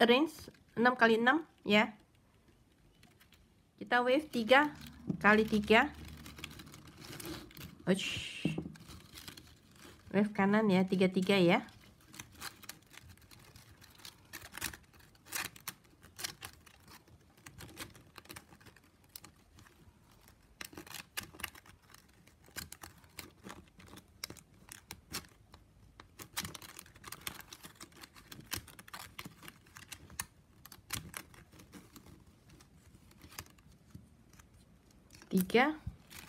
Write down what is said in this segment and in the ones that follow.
arrange 6 kali 6 ya. Kita wave 3 kali 3. Wave kanan ya, 3-3 ya. Tiga,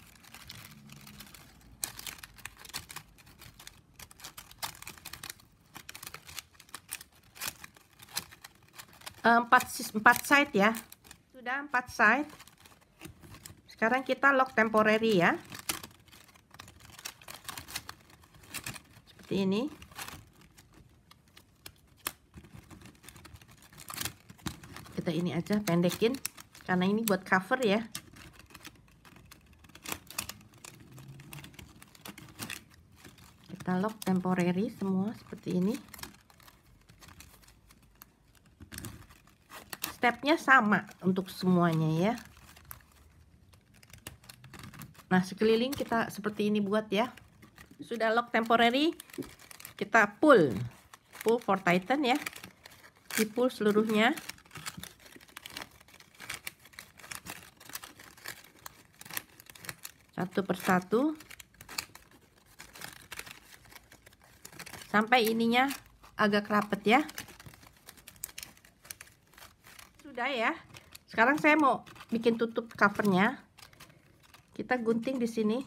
empat side ya. Sudah 4 side. Sekarang kita lock temporary ya. Seperti ini. Kita ini aja pendekin karena ini buat cover ya. Kita lock temporary semua seperti ini. Stepnya sama untuk semuanya ya. Nah, sekeliling kita seperti ini buat ya. Sudah lock temporary, kita pull for tighten ya. Di pull seluruhnya. Satu persatu. Sampai ininya agak rapet ya. Sudah ya. Sekarang saya mau bikin tutup covernya. Kita gunting di sini.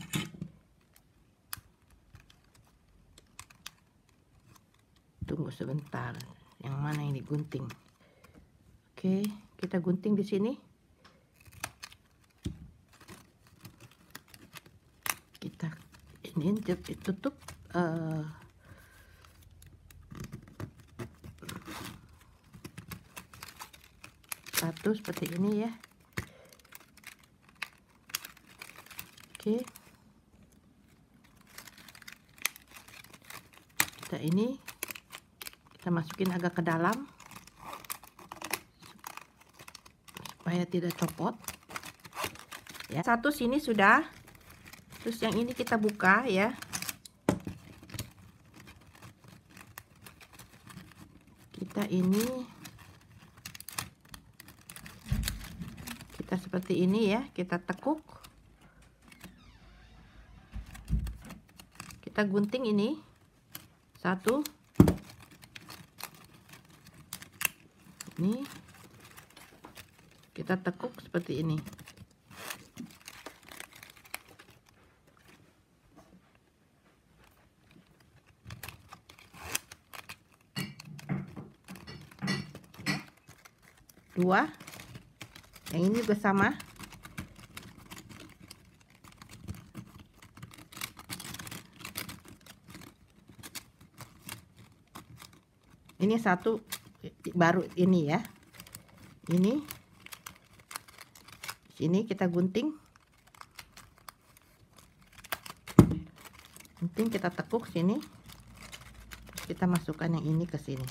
Tunggu sebentar. Yang mana yang digunting? Oke, kita gunting di sini. Kita ini tutup. Satu seperti ini ya. Oke. Kita masukin agak ke dalam supaya tidak copot. Ya, satu sini sudah. Terus yang ini kita buka ya. Kita seperti ini ya, kita tekuk. Kita gunting ini. Satu. Ini. Kita tekuk seperti ini. Dua. Yang ini juga sama. Ini satu baru ini ya. Ini sini kita gunting. Gunting kita tekuk sini. Kita masukkan yang ini ke sini.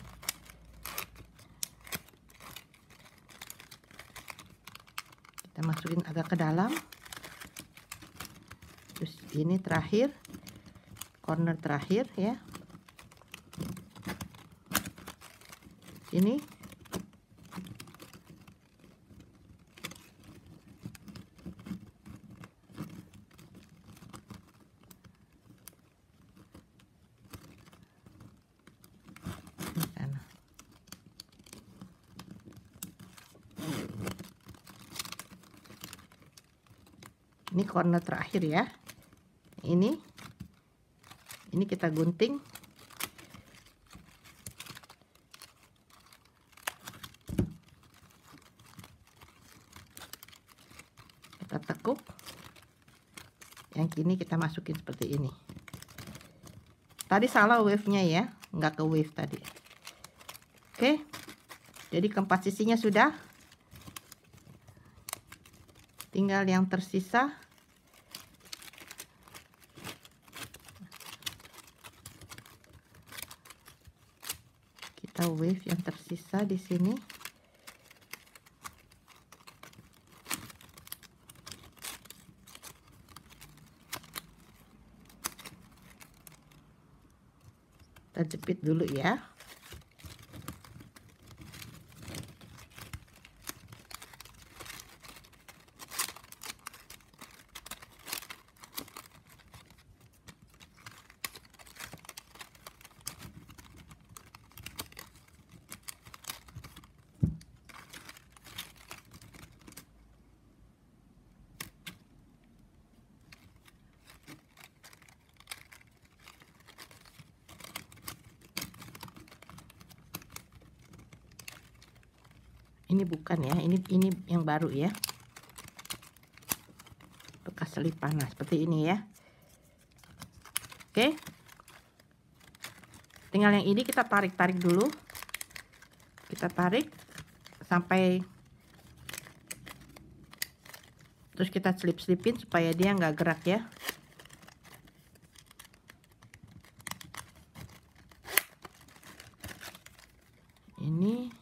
Kita masukin agak ke dalam. Terus ini terakhir, corner terakhir ya. Ini ini corner terakhir ya. Ini kita gunting. Kita tekuk. Yang kini kita masukin seperti ini. Tadi salah wave-nya ya, nggak ke wave tadi. Oke. Jadi keempat sisinya sudah. Tinggal yang tersisa. kita wave yang tersisa di sini. Kita jepit dulu ya. Ini bukan ya, ini yang baru ya, bekas selip panas seperti ini ya. Oke, tinggal yang ini kita tarik dulu, kita tarik sampai, terus kita selipin supaya dia nggak gerak ya. Ini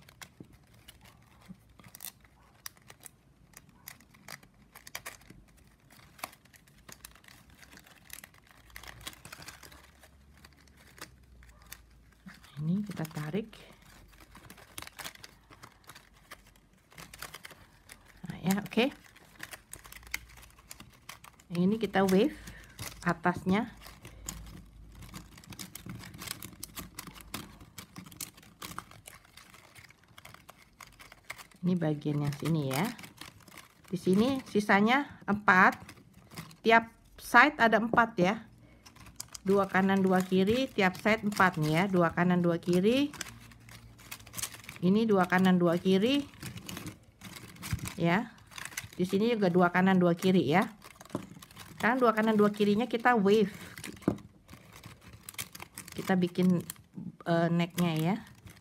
kita tarik. Nah ya, oke. Ini kita wave atasnya. Ini bagian yang sini ya. Di sini sisanya 4. Tiap side ada 4 ya. 2 kanan 2 kiri, tiap side 4 nih ya. 2 kanan 2 kiri. Ini 2 kanan 2 kiri. Ya. Di sini juga 2 kanan 2 kiri ya. Sekarang 2 kanan 2 kirinya kita wave. Kita bikin necknya ya.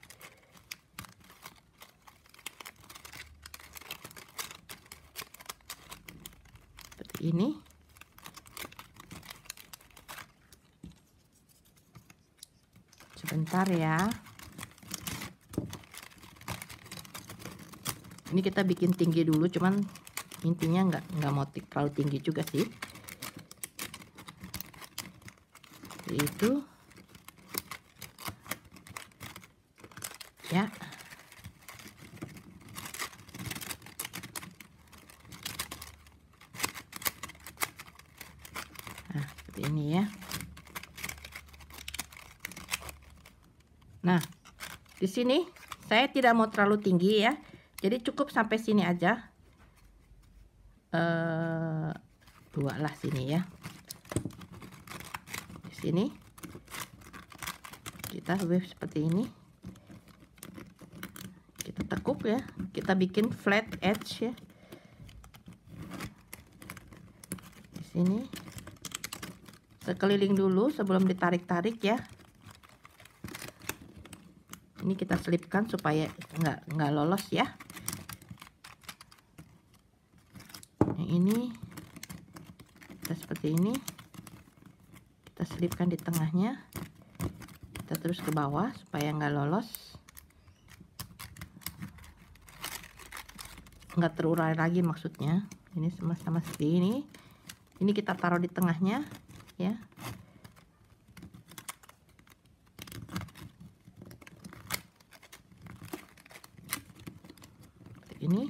Seperti ini. Sebentar ya. Ini kita bikin tinggi dulu, cuman intinya nggak mau terlalu tinggi juga sih. Seperti itu. Ya. Nah, seperti ini ya. Nah, di sini saya tidak mau terlalu tinggi ya. Jadi cukup sampai sini aja. 2 lah sini ya. Di sini kita wave seperti ini. Kita tekuk ya. Kita bikin flat edge ya. Di sini sekeliling dulu sebelum ditarik-tarik ya. Ini kita selipkan supaya nggak lolos ya. Yang ini kita seperti ini, kita selipkan di tengahnya, kita terus ke bawah supaya nggak lolos, nggak terurai lagi maksudnya. Ini sama-sama seperti ini. Ini kita taruh di tengahnya ya. Seperti ini.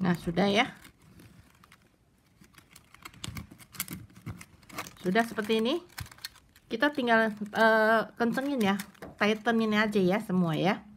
Nah, sudah ya. Sudah seperti ini. Kita tinggal kencengin ya, tightenin aja ya semua ya.